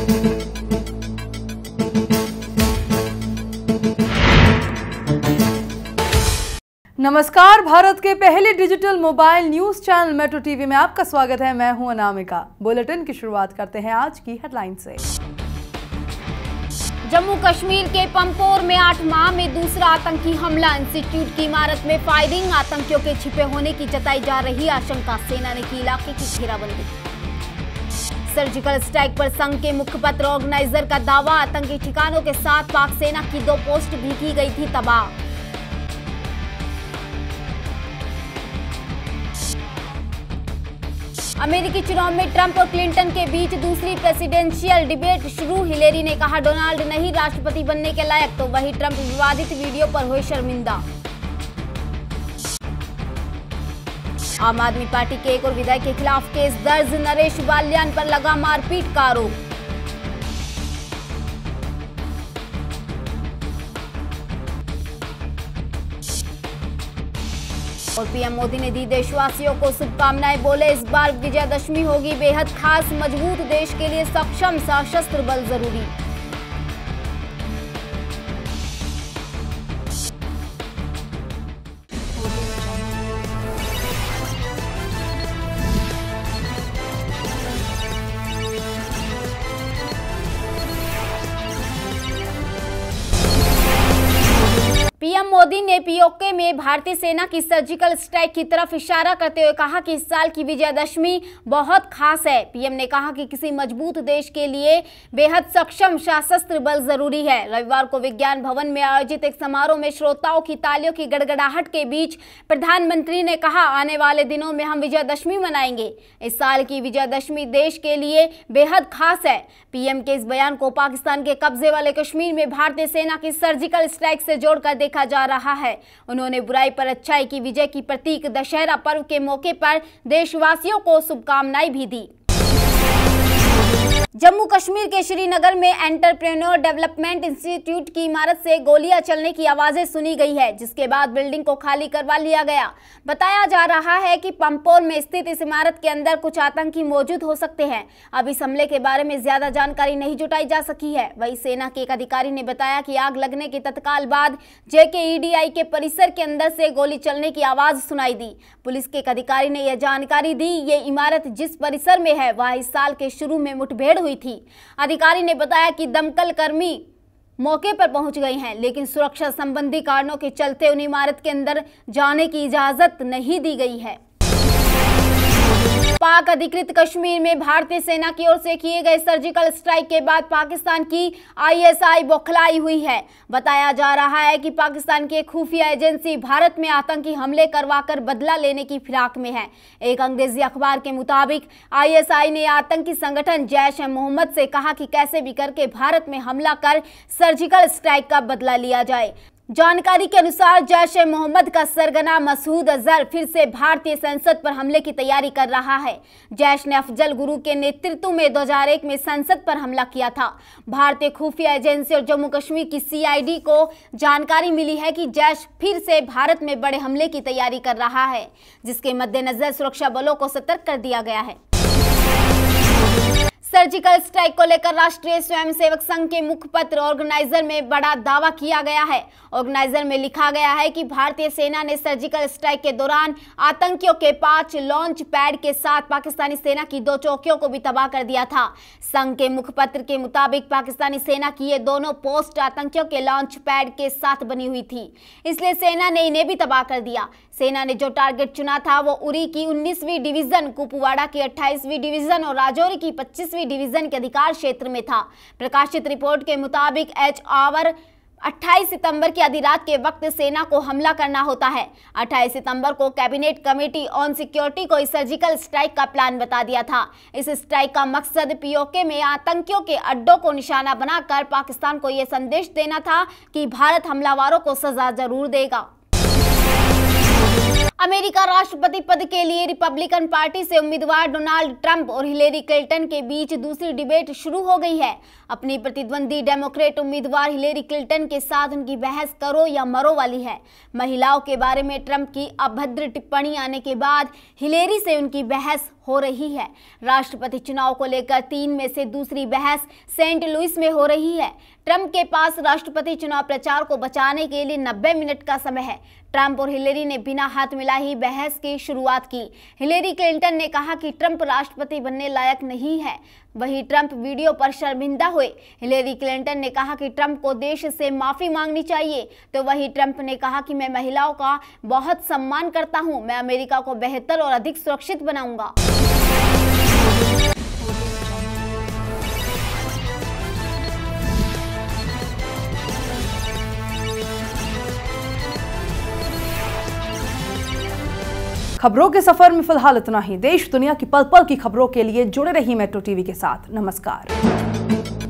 नमस्कार, भारत के पहले digital mobile news channel metro TV में आपका स्वागत है। मैं हूं अनामिका। बुलेटिन की शुरुआत करते हैं आज की हेडलाइन से। जम्मू कश्मीर के पंपोर में 8 माह में दूसरा आतंकी हमला। इंस्टीट्यूट की इमारत में फायरिंग। आतंकियों के छिपे होने की जताई जा रही आशंका। सेना ने की इलाके की घेराबंदी। सर्जिकल स्ट्राइक पर संघ के मुखपत्र ऑर्गेनाइजर का दावा। आतंकी ठिकानों के साथ पाक सेना की 2 पोस्ट भी की गई थी तबाह। अमेरिकी चुनाव में ट्रंप और क्लिंटन के बीच दूसरी प्रेसिडेंशियल डिबेट शुरू। हिलेरी ने कहा डोनाल्ड नहीं राष्ट्रपति बनने के लायक, तो वही ट्रंप विवादित वीडियो पर हुए शर्मिंदा। आम आदमी पार्टी के एक और विधायक के खिलाफ केस दर्ज। नरेश बाल्यान पर लगा मारपीट का आरोप। और पीएम मोदी ने दी देशवासियों को शुभकामनाएं। बोले इस बार विजयदशमी होगी बेहद खास। मजबूत देश के लिए सक्षम सशस्त्र बल जरूरी। पीएम मोदी ने पीओके में भारतीय सेना की सर्जिकल स्ट्राइक की तरफ इशारा करते हुए कहा कि इस साल की विजयदशमी बहुत खास है। पीएम ने कहा कि किसी मजबूत देश के लिए बेहद सक्षम सशस्त्र बल जरूरी है। रविवार को विज्ञान भवन में आयोजित एक समारोह में श्रोताओं की तालियों की गड़गड़ाहट के बीच प्रधानमंत्री ने कहा आने वाले दिनों में हम विजयदशमी मनाएंगे। इस साल की विजयदशमी देश के लिए बेहद खास है। पीएम के इस बयान को पाकिस्तान के कब्जे वाले कश्मीर में भारतीय सेना की सर्जिकल स्ट्राइक से जोड़कर देखा जा रहा है। उन्होंने बुराई पर अच्छाई की विजय की प्रतीक दशहरा पर्व के मौके पर देशवासियों को शुभकामनाएं भी दी। जम्मू कश्मीर के श्रीनगर में एंटरप्रेन्योर डेवलपमेंट इंस्टीट्यूट की इमारत से गोलियां चलने की आवाजें सुनी गई है, जिसके बाद बिल्डिंग को खाली करवा लिया गया। बताया जा रहा है कि पंपोर में स्थित इस इमारत के अंदर कुछ आतंकी मौजूद हो सकते हैं। अब इस हमले के बारे में ज्यादा जानकारी नहीं जुटाई जा सकी है। वहीं सेना के एक अधिकारी ने बताया कि आग लगने के तत्काल बाद JKEDI के परिसर के अंदर से गोली चलने की आवाज सुनाई दी। पुलिस के एक अधिकारी ने यह जानकारी दी। ये इमारत जिस परिसर में है वह इस साल के शुरू में मुठभेड़ हुई थी। अधिकारी ने बताया कि दमकल कर्मी मौके पर पहुंच गए हैं, लेकिन सुरक्षा संबंधी कारणों के चलते उन इमारत के अंदर जाने की इजाजत नहीं दी गई है। पाक अधिकृत कश्मीर में भारतीय सेना की ओर से किए गए सर्जिकल स्ट्राइक के बाद पाकिस्तान की ISI बौखलाई हुई है। बताया जा रहा है कि पाकिस्तान की खुफिया एजेंसी भारत में आतंकी हमले करवाकर बदला लेने की फिराक में है। एक अंग्रेजी अखबार के मुताबिक ISI ने आतंकी संगठन जैश-ए-मोहम्मद से कहा कि कैसे भी करके भारत में हमला कर सर्जिकल स्ट्राइक का बदला लिया जाए। जानकारी के अनुसार जैश-ए-मोहम्मद का सरगना मसूद अजहर फिर से भारतीय संसद पर हमले की तैयारी कर रहा है। जैश ने अफजल गुरु के नेतृत्व में 2001 में संसद पर हमला किया था। भारतीय खुफिया एजेंसी और जम्मू कश्मीर की CID को जानकारी मिली है कि जैश फिर से भारत में बड़े हमले की तैयारी कर रहा है, जिसके मद्देनजर सुरक्षा बलों को सतर्क कर दिया गया है। सर्जिकल स्ट्राइक को लेकर राष्ट्रीय स्वयंसेवक संघ के मुखपत्र ऑर्गेनाइजर में बड़ा दावा किया गया है। ऑर्गेनाइजर में लिखा गया है कि भारतीय सेना ने सर्जिकल स्ट्राइक के दौरान आतंकियों के 5 लॉन्च पैड के साथ पाकिस्तानी सेना की 2 चौकियों को भी तबाह कर दिया था। संघ के मुखपत्र के मुताबिक पाकिस्तानी सेना की ये दोनों पोस्ट आतंकियों के लॉन्च पैड के साथ बनी हुई थी, इसलिए सेना ने इन्हें भी तबाह कर दिया। सेना ने जो टारगेट चुना था वो उरी की 19वीं डिवीजन, कुपवाड़ा की 28वीं डिवीजन और राजौरी की 25वीं डिवीजन के अधिकार क्षेत्र में था। प्रकाशित रिपोर्ट के मुताबिक HR 28 सितंबर की आधी रात के वक्त सेना को हमला करना होता है। 28 सितंबर को कैबिनेट कमेटी ऑन सिक्योरिटी को इस सर्जिकल स्ट्राइक का प्लान बता दिया था। इस स्ट्राइक का मकसद POK में आतंकियों के अड्डों को निशाना बनाकर पाकिस्तान को यह संदेश देना था कि भारत हमलावरों को सजा जरूर देगा। अमेरिका राष्ट्रपति पद के लिए रिपब्लिकन पार्टी से उम्मीदवार डोनाल्ड ट्रंप और हिलेरी क्लिंटन के बीच दूसरी डिबेट शुरू हो गई है। अपनी प्रतिद्वंदी डेमोक्रेट उम्मीदवार हिलेरी क्लिंटन के साथ उनकी बहस करो या मरो वाली है। महिलाओं के बारे में ट्रंप की अभद्र टिप्पणी आने के बाद हिलेरी से उनकी बहस हो रही है। राष्ट्रपति चुनाव को लेकर 3 में से दूसरी बहस सेंट लुइस में हो रही है। ट्रंप के पास राष्ट्रपति चुनाव प्रचार को बचाने के लिए 90 मिनट का समय है। ट्रंप और हिलेरी ने बिना हाथ मिलाए ही बहस की शुरुआत की। हिलेरी क्लिंटन ने कहा कि ट्रंप राष्ट्रपति बनने लायक नहीं है, वहीं ट्रंप वीडियो पर शर्मिंदा हुए। हिलेरी क्लिंटन ने कहा कि ट्रंप को देश से माफी मांगनी चाहिए, तो वहीं ट्रंप ने कहा कि मैं महिलाओं का बहुत सम्मान करता हूं, मैं अमेरिका को बेहतर और अधिक सुरक्षित बनाऊंगा। खबरों के सफर में फिलहाल इतना ही। देश दुनिया की पल पल की खबरों के लिए जुड़े रहिए मेट्रो टीवी के साथ। नमस्कार।